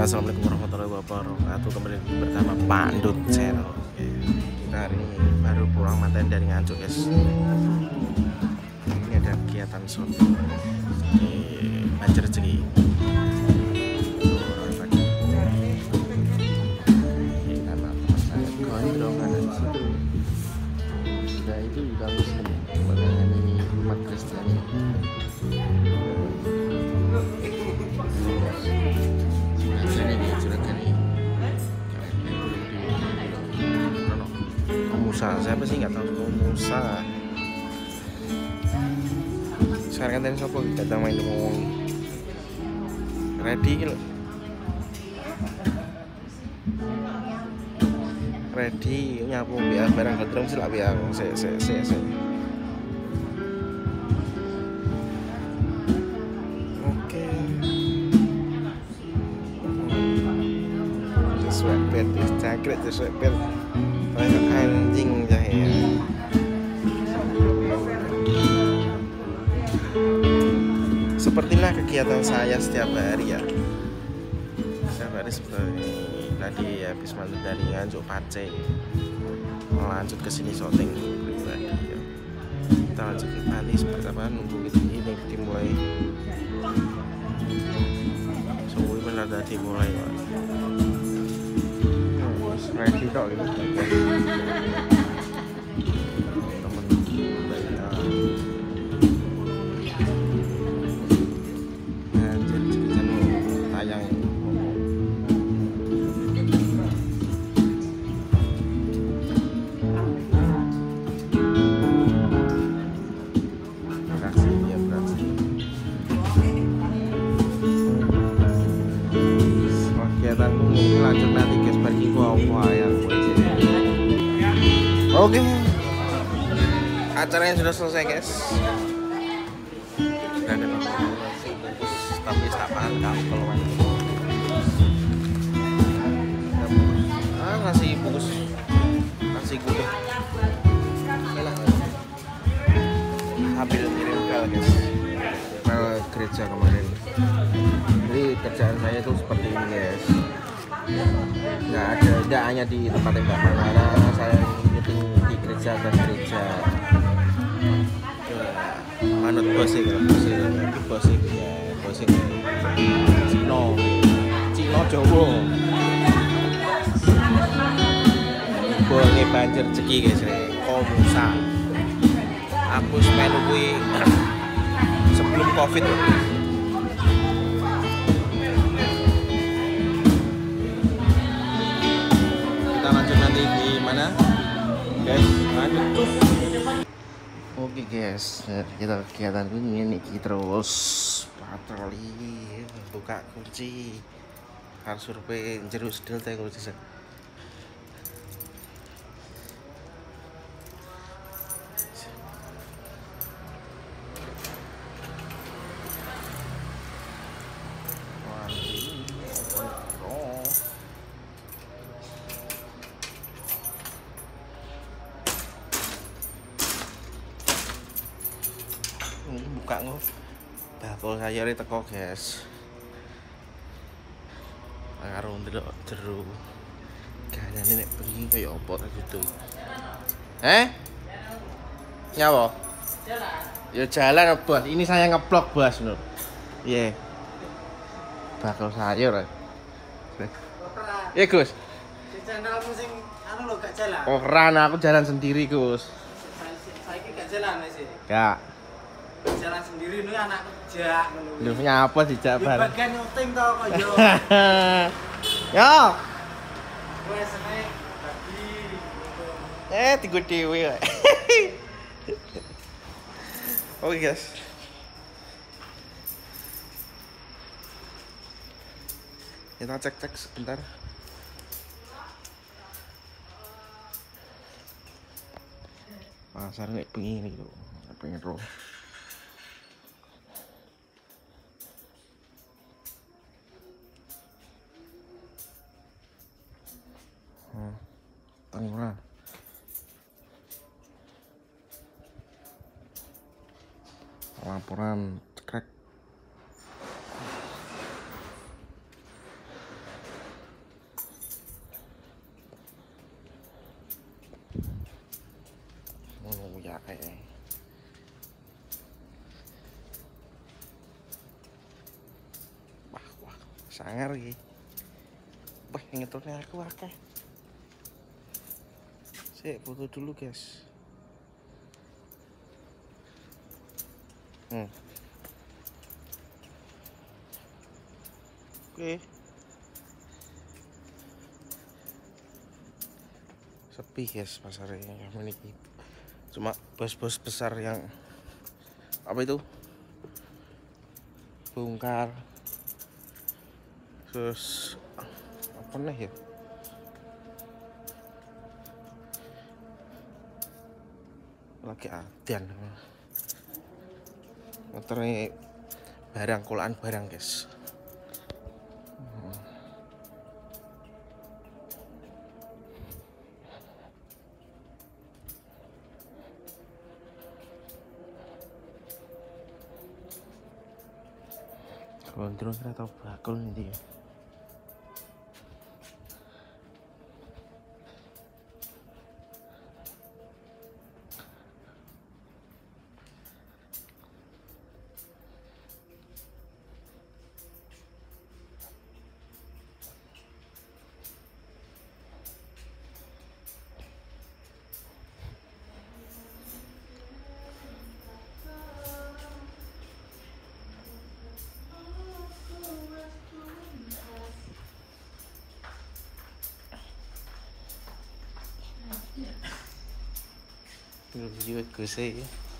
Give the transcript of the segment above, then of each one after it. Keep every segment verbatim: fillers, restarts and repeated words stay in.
Assalamualaikum warahmatullahi wabarakatuh. Kembali bersama Pandut Channel. Oke. Kita hari ini baru pulang materi dari Nganjuk, guys. Ini ada kegiatan shopping di Banjar Rezeki. Karena teman saya gondrong ada di situ. Sudah itu juga muslim menangani umat Kristiani. Musa, siapa sih nggak tahu Musa. Sekarang kan tadi sopo datang main ngomong ready gitu. Ready nyapu biar barang gedrong sih lah biar se se se se. Oke. Sesuai bed, cakret sesuai bed. Anjing jahil. Sepertilah kegiatan saya setiap hari ya. Setiap hari seperti ini. Tadi habis mantu dari Nganjuk Pace, lanjut ke sini syuting pribadi ya. Kita lanjut ke Bali seperti apa, nunggu ini dimulai. Suwi benar dah dimulai ya. Ready tok ini. Temen banyak. Anjir, channel tayang. Beraksi ya beraksi. Kegiatan ini lanjut nanti guys, pergi ke apa yang oke, acaranya sudah selesai guys. Sudah ada bungkus tapi tak paham kalau ah ngasih bungkus nasi gudeg hampir kirim file guys, file gereja kemarin. Jadi kerjaan saya itu seperti ini guys, nggak ada, tidak hanya di tempat tembak mana saya meeting di gereja dan gereja. Manut bosik kalau bosik itu bosik ya bosik Cino Cino Jawa boleh Banjar Rezeki guys nih Komusa. Aku melu kuwi sebelum covid. Kita lanjut nanti di mana guys, lanjut. Oke guys, kita kegiatan ini nih terus patroli, buka kunci, harus survei jeruk sedel teh kunci sih. Buka ngoh bakul sayur teko guys, karo ndelok jeruk kayane nek bengi kaya apa gitu. Eh nyawa jalan ya jalan bos, ini saya ngeblok bos nur iya yeah. Bakul sayur iya Gus di channelmu sing anu lo gak jalan ora, aku jalan sendiri Gus. Saiki gak jalan sih gak jalan sendiri ini anak kerja ngono. Lho nyapa dijak bar. Bagian nyuting to kok yo. Yo. Wes nek bagi. Eh tigo dhewe kok. Oke guys. Kita cek-cek sebentar. Pasar nek bengi iki lho. Pengen roh. Tengah laporan cekrek eh. Wah, wah, sangar iki. Wah, ngetone aku akeh. Sik foto dulu, guys. Hmm. Oke. Sepi guys pasarnya yang memiliki. Cuma bos-bos besar yang apa itu? Bongkar. Terus apa nih ya? Lagi adian. Motornya barang kolaan barang guys. Gondrong atau bakul nih dia. Guyu Gus e.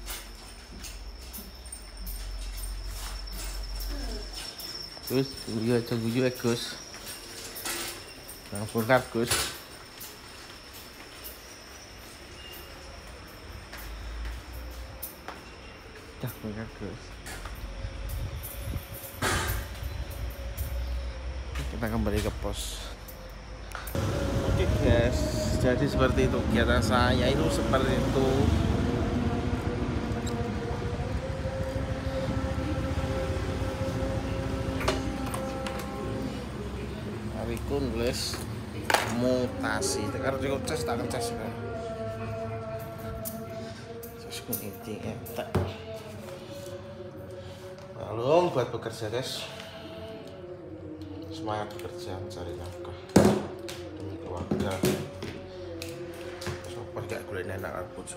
Gus, guyu aja guyu Gus. Nang bongkar Gus. Dah bongkar Gus. Kita kembali ke pos. Oke guys, jadi seperti itu kegiatan saya itu seperti itu. Hariku nulis mutasi. Tekan cukup cas tak cas kan. Terus kunci entek. Lalu buat bekerja guys. Semangat bekerja mencari nafkah demi keluarga. Sopo gak golek enak bojo.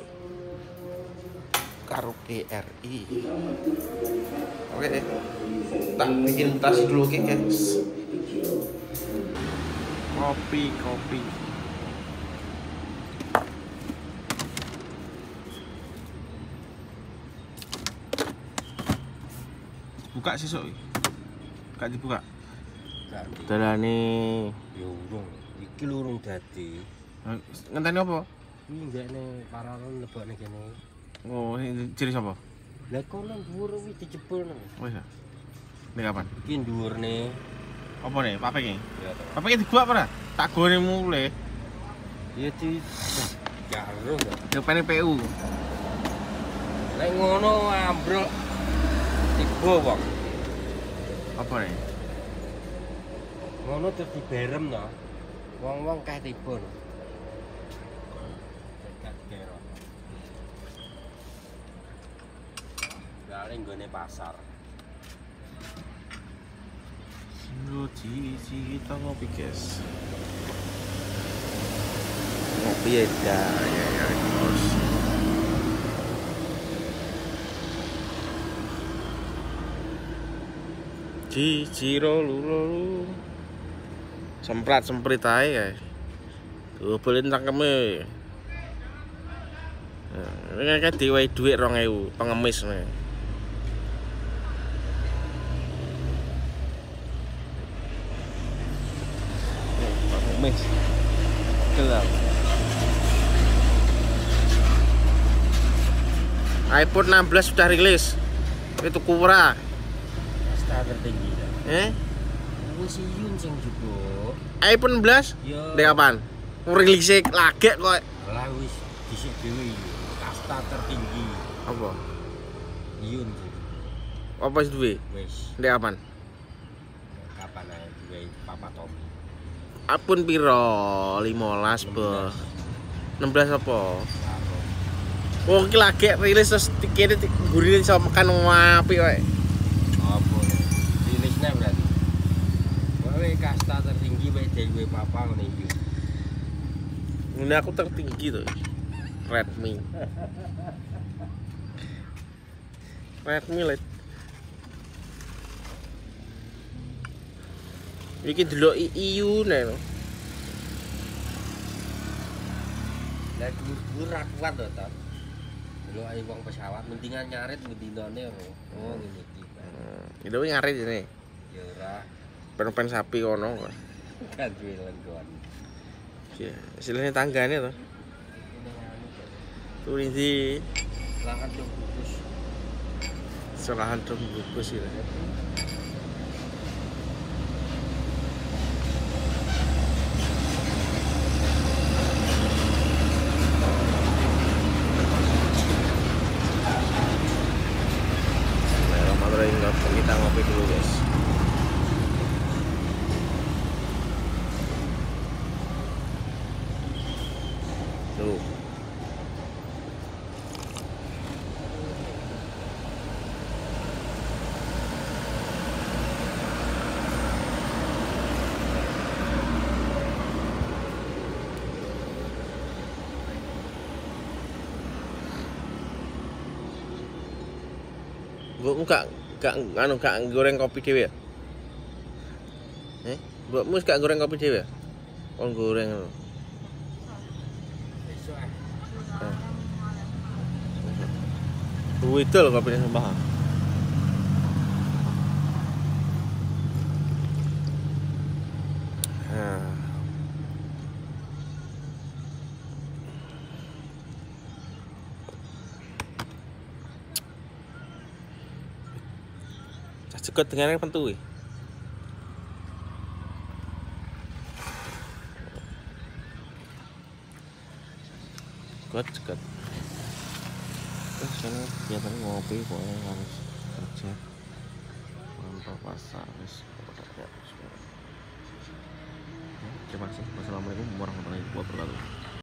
Karo B R I. Oke deh. Tak bikin tas dulu oke guys. Kopi, kopi. Buka sesuk. Gak dibuka. Dalane yo urung. Iki lurung dadi. Ngenteni apa? Iki ndekne paralon lebokne kene. Oh, ini ciri sapa? Lah kono dhuwur kuwi dijebol nang. Wis ya. Ini kapan? Iki dhuwurne. Apa nih? Papek iki? Ya to. Papek iki digua apa ora? Tak gone mulai. Ya di karo kok. Depene P U. Lek ngono ambruk tiba wong. Apa nih? Ngono terus diberem to. Wong-wong kae tiba lho. Gak kira. Gale nggone pasar. Luci kita ngopi guys. Ngopi ya dah ya ya bos. Ciciro lulu. Semprat semprit ae ya. Tuh boleh cangkeme. Nah, ini kan diwai duit rong ewu pengemis nih. Pengemis. Gelap. iPhone enam belas sudah rilis. Itu kurang. Kasta tertinggi. Eh? Wis iyun sing jebok. iPhone enam belas? Yo. Dek kapan? Rilis lagi kok. Lah wis dhisik dhewe kasta tertinggi. Apa? Iyun. Apa sih duwe? Wis Dek kapan? kapan ae duwe Papa Tommy. iPhone piro? lima belas, Bos. enam belas apa? Karo Wong iki lagi rilis terus kene gurine iso makan apik wae. Apa ya? Rilisnya berarti. Kowe kasta tertinggi wae dhewe papa ngene iki. Ini aku tertinggi tuh. Redmi. Redmi Lite. Iki delok I U nih. Lah dhuwur ra kuat to, Tan. Delok ae wong pesawat mendingan nyarit mendinane ora. Oh ngene iki. Hmm, itu ngarit ini. Ya ora. Pen-pen sapi kono. Kan duwe lenggon. Ya, istilahnya tanggane to. Tuh ini Lahan dong bungkus. serahan dong bungkus gitu. Kita ngopi dulu guys. Tuh. Mbokmu gak gak anu gak goreng kopi dhewe ya? Eh, mbokmu gak goreng kopi dhewe ya? Oh goreng lho. Besok ah. Duwe itu lho kopine sumpah. Nah. Cegot dengan yang pentu. Cegot, cegot. Terus sana kegiatan ngopi pokoknya harus kerja. Mantap pasar wis. Terima kasih. Wassalamualaikum warahmatullahi wabarakatuh.